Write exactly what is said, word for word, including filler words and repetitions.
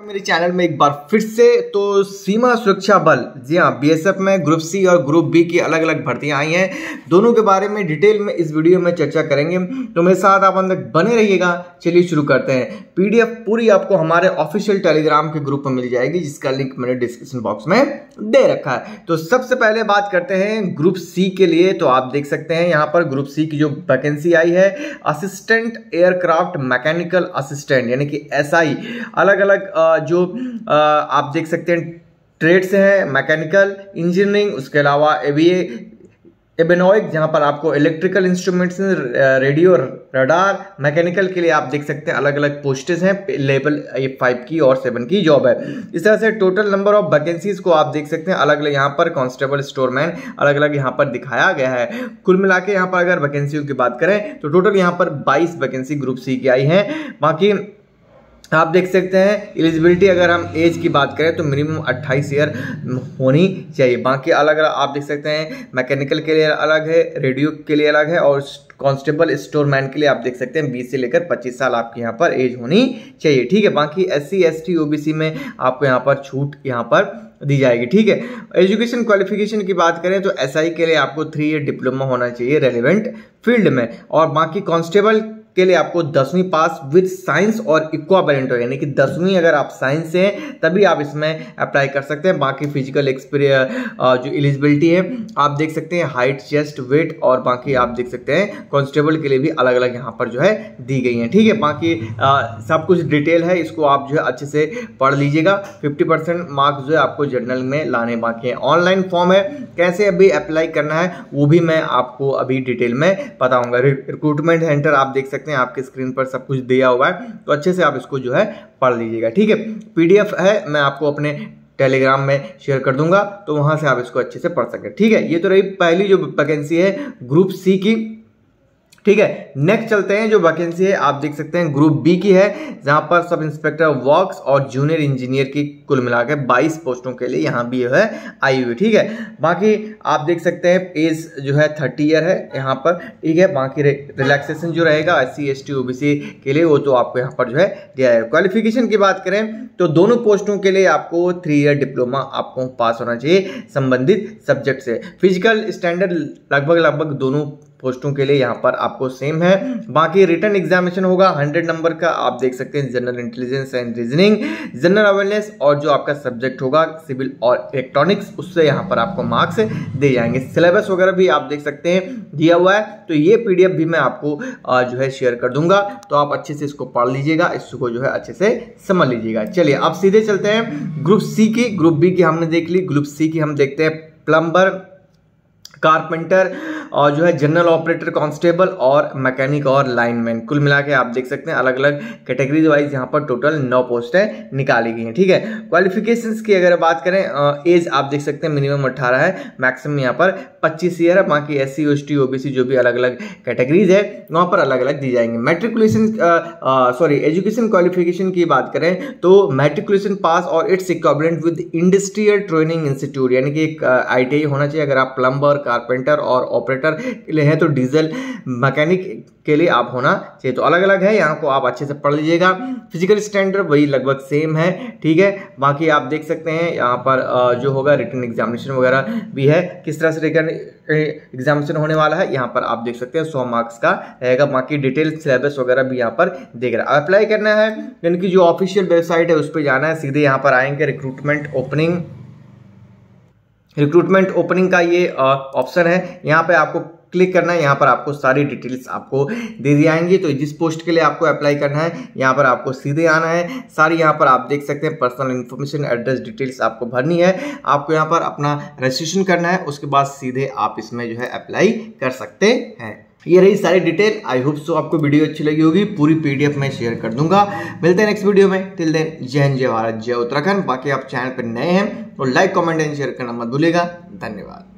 मेरे चैनल में एक बार फिर से। तो सीमा सुरक्षा बल, जी हाँ, बीएसएफ में ग्रुप सी और ग्रुप बी की अलग अलग भर्तियां आई हैं। दोनों के बारे में डिटेल में इस वीडियो में चर्चा करेंगे, तो मेरे साथ आप अंदर बने रहिएगा। चलिए शुरू करते हैं। पीडीएफ पूरी आपको हमारे ऑफिशियल टेलीग्राम के ग्रुप में मिल जाएगी, जिसका लिंक मैंने डिस्क्रिप्शन बॉक्स में दे रखा है। तो सबसे पहले बात करते हैं ग्रुप सी के लिए। तो आप देख सकते हैं यहाँ पर ग्रुप सी की जो वैकेंसी आई है, असिस्टेंट एयरक्राफ्ट मैकेनिकल असिस्टेंट यानी कि एसआई। अलग अलग जो आ, आप देख सकते हैं ट्रेड्स हैं, मैकेनिकल इंजीनियरिंग, उसके अलावा एवीए एबेनॉइक, जहां पर आपको electrical instruments, radio, radar, mechanical के लिए आप देख सकते हैं अलग अलग पोस्टेज हैं। लेवल फाइव की और सेवन की जॉब है। इस तरह से टोटल नंबर ऑफ वैकेंसीज को आप देख सकते हैं अलग अलग यहाँ पर कांस्टेबल, स्टोरमैन अलग अलग यहाँ पर दिखाया गया है। कुल मिला के यहाँ पर अगर वैकेंसियों की बात करें तो टोटल यहाँ पर बाईस वैकेंसी ग्रुप सी की आई है। बाकी आप देख सकते हैं एलिजिबिलिटी, अगर हम एज की बात करें तो मिनिमम अट्ठाईस ईयर होनी चाहिए। बाकी अलग अलग आप देख सकते हैं मैकेनिकल के लिए अलग है, रेडियो के लिए अलग है, और कांस्टेबल स्टोरमैन के लिए आप देख सकते हैं बीस से लेकर पच्चीस साल आपकी यहाँ पर एज होनी चाहिए। ठीक है। बाकी S C S T OBC में आपको यहाँ पर छूट यहाँ पर दी जाएगी। ठीक है। एजुकेशन क्वालिफिकेशन की बात करें तो एसआई के लिए आपको थ्री ईयर डिप्लोमा होना चाहिए रेलिवेंट फील्ड में, और बाकी कांस्टेबल के लिए आपको दसवीं पास विद साइंस और इक्वावेलेंट हो, यानी कि दसवीं अगर आप साइंस से हैं तभी आप इसमें अप्लाई कर सकते हैं। बाकी फिजिकल एक्सपीरियंस जो एलिजिबिलिटी है आप देख सकते हैं, हाइट, चेस्ट, वेट, और बाकी आप देख सकते हैं कांस्टेबल के लिए भी अलग अलग यहाँ पर जो है दी गई है। ठीक है। बाकी आ, सब कुछ डिटेल है, इसको आप जो है अच्छे से पढ़ लीजिएगा। फिफ्टी परसेंट मार्क्स जो है आपको जर्नल में लाने बाकी है। ऑनलाइन फॉर्म है, कैसे अभी अप्लाई करना है वो भी मैं आपको अभी डिटेल में बताऊंगा। रिक्रूटमेंट सेंटर आप देख सकते हैं, आपके स्क्रीन पर सब कुछ दिया हुआ है, तो अच्छे से आप इसको जो है पढ़ लीजिएगा। ठीक है। पीडीएफ है, मैं आपको अपने टेलीग्राम में शेयर कर दूंगा, तो वहां से आप इसको अच्छे से पढ़ सकें। ठीक है। ये तो रही पहली जो वैकेंसी है ग्रुप सी की। ठीक है। नेक्स्ट चलते हैं, जो वैकेंसी है आप देख सकते हैं ग्रुप बी की है, जहां पर सब इंस्पेक्टर वर्क्स और जूनियर इंजीनियर की कुल मिलाकर बाईस पोस्टों के लिए यहां भी है आई हुई। ठीक है। बाकी आप देख सकते हैं एज जो है थर्टी ईयर है यहाँ पर। ठीक है। बाकी रिलैक्सेशन जो रहेगा S C S T OBC के लिए वो तो आपको यहाँ पर जो है दिया है। क्वालिफिकेशन की बात करें तो दोनों पोस्टों के लिए आपको थ्री ईयर डिप्लोमा आपको पास होना चाहिए संबंधित सब्जेक्ट से। फिजिकल स्टैंडर्ड लगभग लगभग दोनों पोस्टों के लिए यहाँ पर आपको सेम है। बाकी रिटन एग्जामिनेशन होगा हंड्रेड नंबर का, आप देख सकते हैं general intelligence and reasoning, general awareness, और जो आपका सब्जेक्ट होगा सिविल और इलेक्ट्रॉनिक्स, उससे यहाँ पर आपको मार्क्स दे जाएंगे। सिलेबस वगैरह भी आप देख सकते हैं दिया हुआ है, तो ये पीडीएफ भी मैं आपको जो है शेयर कर दूंगा, तो आप अच्छे से इसको पढ़ लीजिएगा, इसको जो है अच्छे से समझ लीजिएगा। चलिए अब सीधे चलते हैं ग्रुप सी की। ग्रुप बी की हमने देख ली, ग्रुप सी की हम देखते हैं प्लम्बर, कारपेंटर, और जो है जनरल ऑपरेटर, कांस्टेबल, और मैकेनिक और लाइनमैन। कुल मिला के आप देख सकते हैं अलग अलग कैटेगरीज वाइज यहाँ पर टोटल नौ पोस्टें निकाली गई हैं। ठीक है। क्वालिफिकेशंस की अगर बात करें, एज आप देख सकते हैं मिनिमम अट्ठारह है, मैक्सिमम यहाँ पर पच्चीस ईयर है। बाकी S C S T OBC जो भी अलग अलग कैटेगरीज है वहाँ पर अलग अलग दी जाएंगे। मेट्रिकुलेशन सॉरी एजुकेशन क्वालिफिकेशन की बात करें तो मेट्रिकुलेशन पास और its equivalent with industrial training institute, यानी कि एक आई टी आई होना चाहिए। अगर आप प्लम्बर, कारपेंटर और ऑपरेटर के लिए है तो डीजल मैकेनिक के लिए आप होना चाहिए। तो अलग अलग है, यहाँ को आप अच्छे से पढ़ लीजिएगा। फिजिकल स्टैंडर्ड वही लगभग सेम है। ठीक है। बाकी आप देख सकते हैं यहाँ पर जो होगा रिटन एग्जामिनेशन वगैरह भी है, किस तरह से रिटन एग्जामिनेशन होने वाला है यहाँ पर आप देख सकते हैं सौ मार्क्स का रहेगा। बाकी डिटेल सिलेबस वगैरह भी यहाँ पर देख रहा है। अप्लाई करना है यानी कि जो ऑफिशियल वेबसाइट है उस पर जाना है, सीधे यहाँ पर आएंगे रिक्रूटमेंट ओपनिंग, रिक्रूटमेंट ओपनिंग का ये ऑप्शन है, यहाँ पे आपको क्लिक करना है। यहाँ पर आपको सारी डिटेल्स आपको दे दी जाएंगी। तो जिस पोस्ट के लिए आपको अप्लाई करना है यहाँ पर आपको सीधे आना है। सारी यहाँ पर आप देख सकते हैं पर्सनल इन्फॉर्मेशन, एड्रेस डिटेल्स आपको भरनी है। आपको यहाँ पर अपना रजिस्ट्रेशन करना है, उसके बाद सीधे आप इसमें जो है अप्लाई कर सकते हैं। ये रही सारी डिटेल। आई होप सो आपको वीडियो अच्छी लगी होगी। पूरी पीडीएफ में शेयर कर दूंगा। मिलते हैं नेक्स्ट वीडियो में। टिल देन जय हिंद, जय भारत, जय उत्तराखंड। बाकी आप चैनल पर नए हैं तो लाइक, कमेंट एंड शेयर करना मत भूलिएगा। धन्यवाद।